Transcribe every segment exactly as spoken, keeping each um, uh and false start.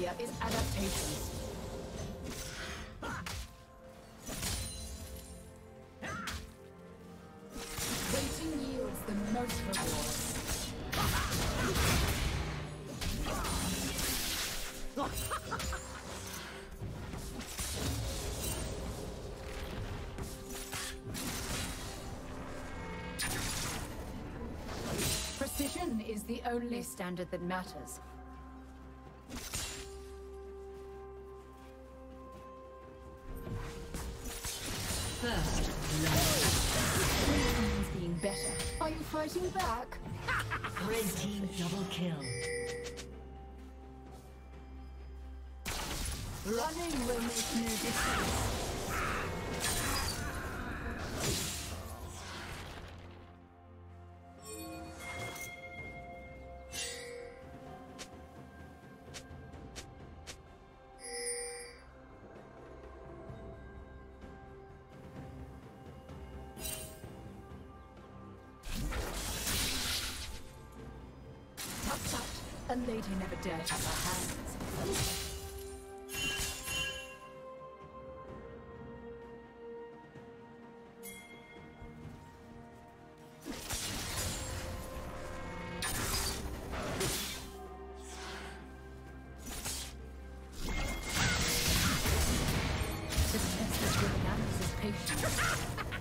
failure is adaptation. Waiting yields the most rewards. Precision is the only standard that matters. First love means being better. Are you fighting back? Red team double kill. Running will make no difference. A lady never dared have her hands. The test of good manners is patience.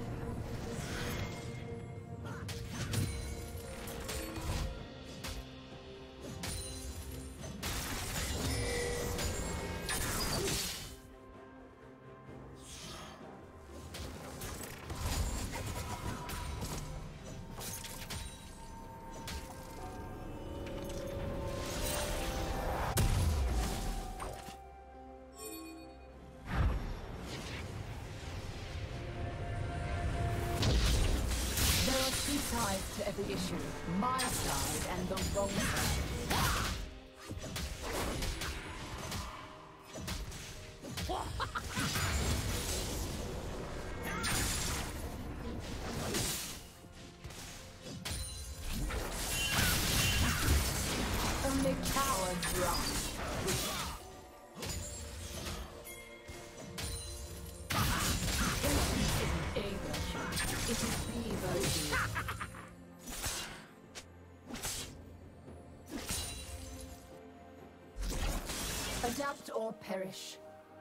Sides to every issue. My side and the wrong side. Only cowards run. Patience isn't a virtue, it is the virtue. Adapt or perish.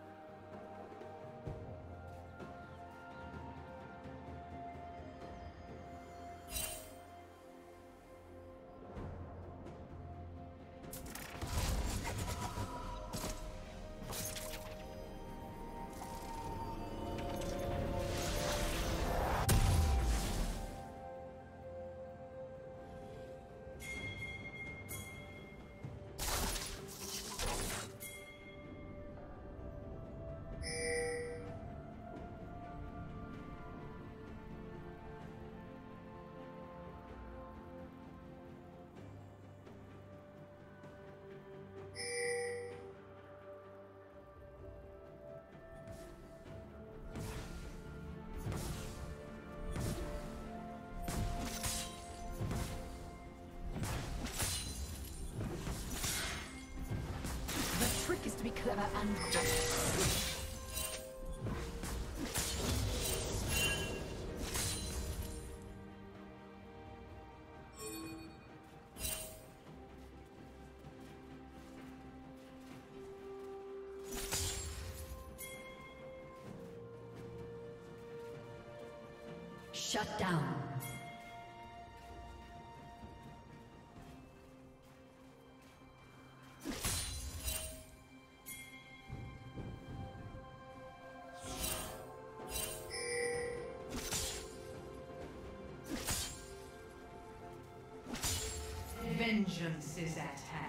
To be clever and quick. Shut down. Vengeance is at hand.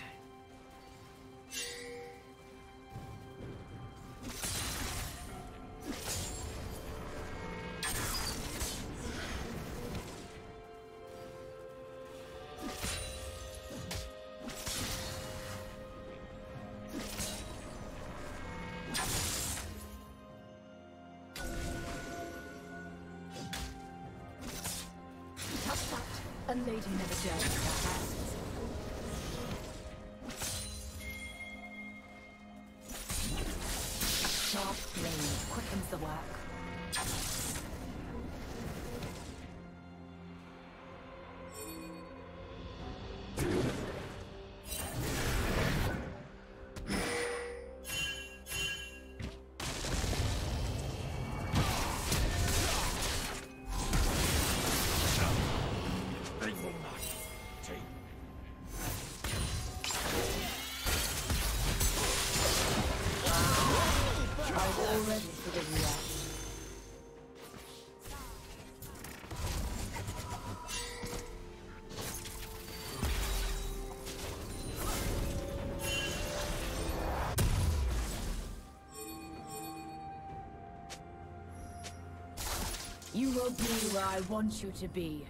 A lady never dared with her hands. You'll be where I want you to be.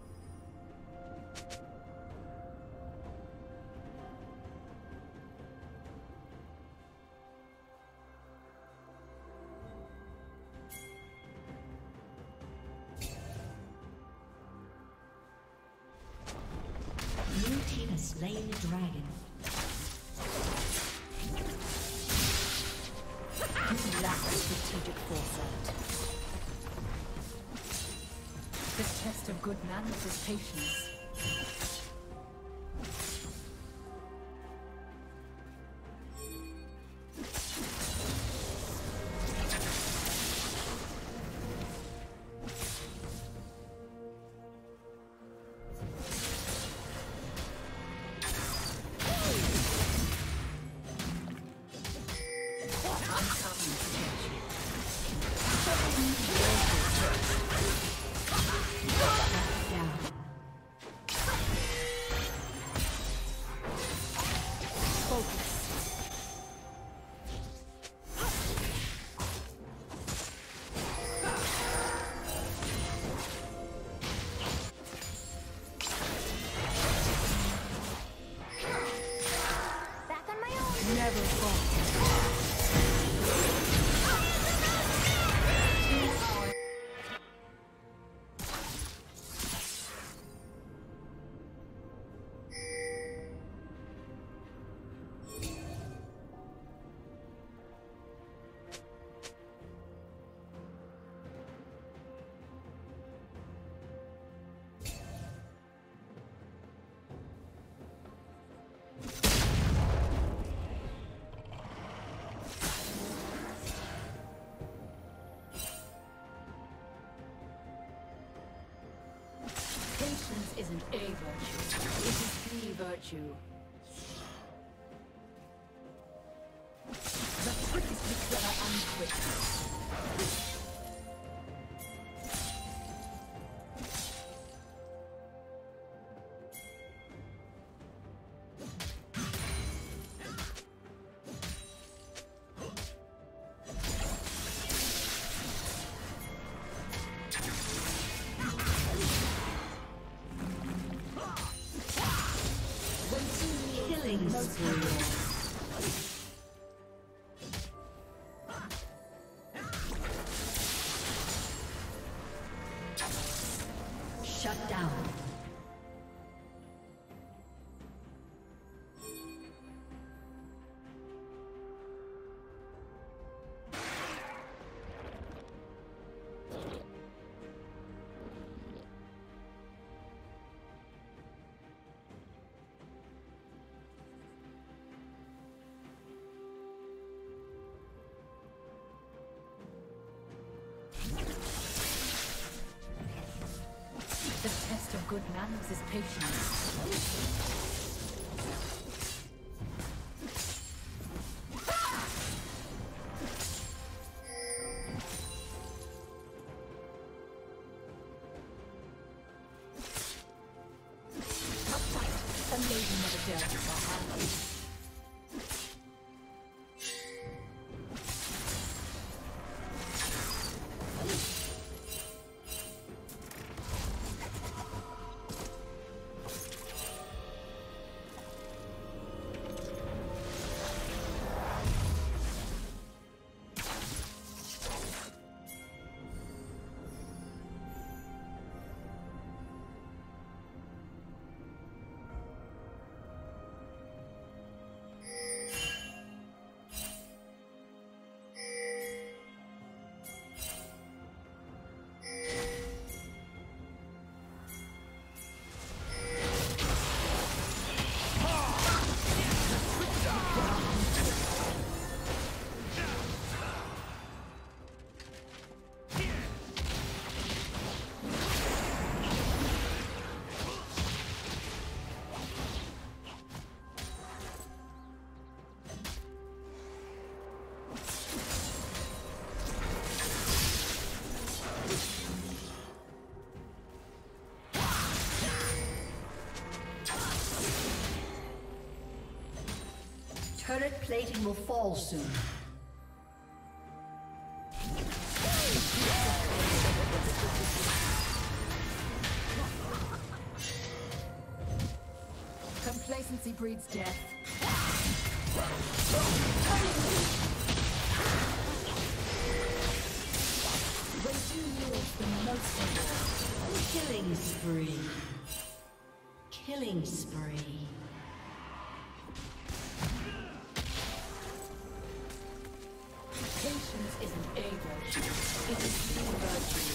Blue team has slain the dragon. You lack strategic foresight. The test of good manners is patience. Patience isn't a virtue, it is the virtue. The trick is to be clever and quick. Shut down. The test of good manners is patience. A lady never dared to fall out. Turret plating will fall soon. Complacency breeds death. When two yields the most of Killing spree. Killing spree. Patience isn't a virtue, it is the virtue.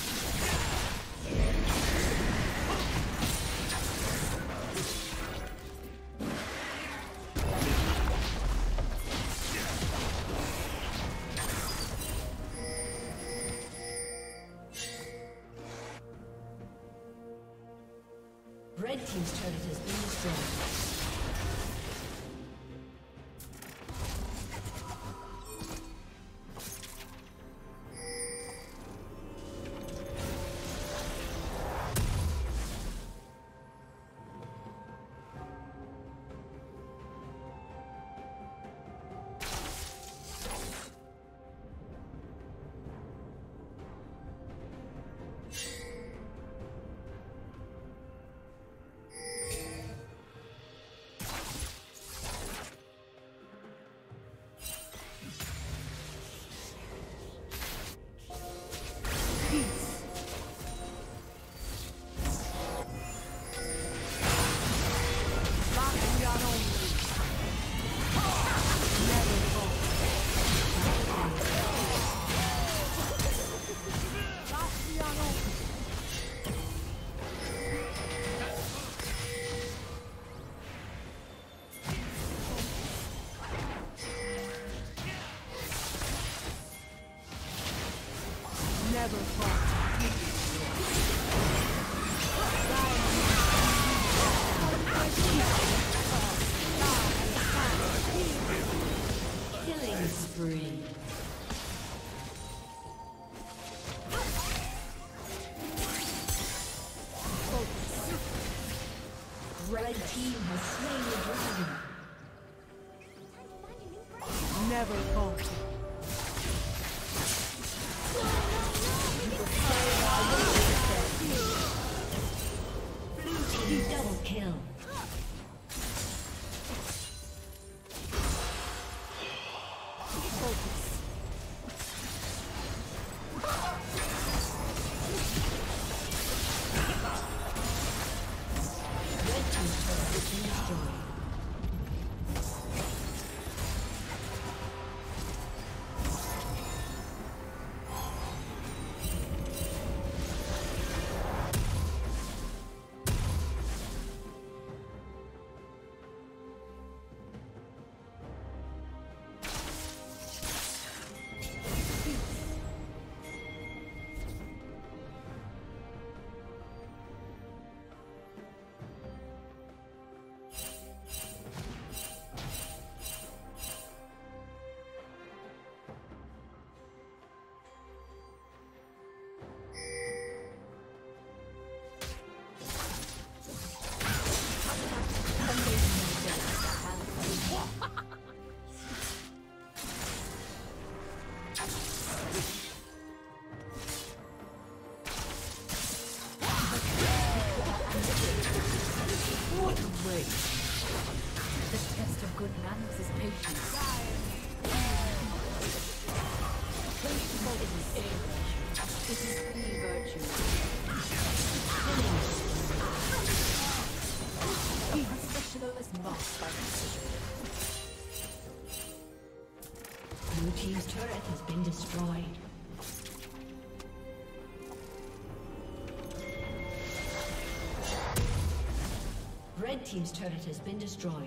Red team's turret has been destroyed. Killing spree. Red team has slain the dragon. Never fall. Blue team double kill. Blue team's turret has been destroyed. Red team's turret has been destroyed.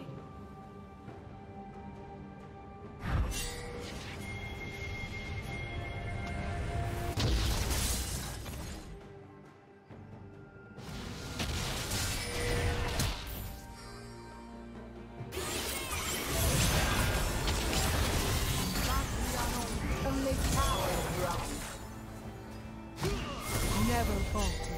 Never falter.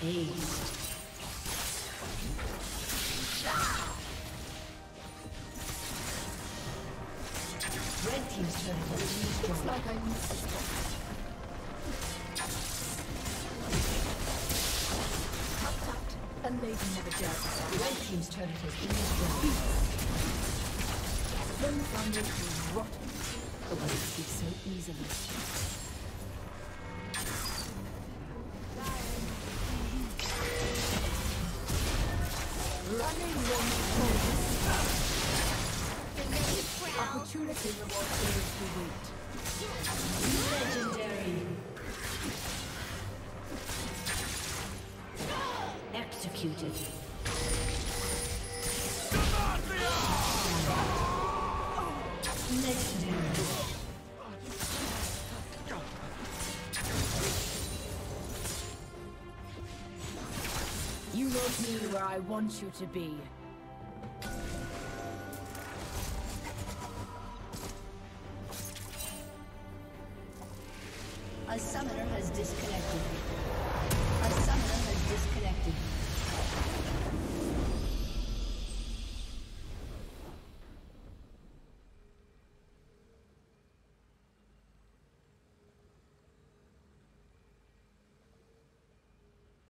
Ace. Red team's turret has been destroyed. Looks like I missed a spot. Tut tut. A lady never dared to stop. Red team's turret has been destroyed. Then thunder is rotten. The way to be so easily. Running one forward. Opportunity rewards those who wait. Legendary. Executed. Legendary. You won't be where I want you to be. A summoner has disconnected.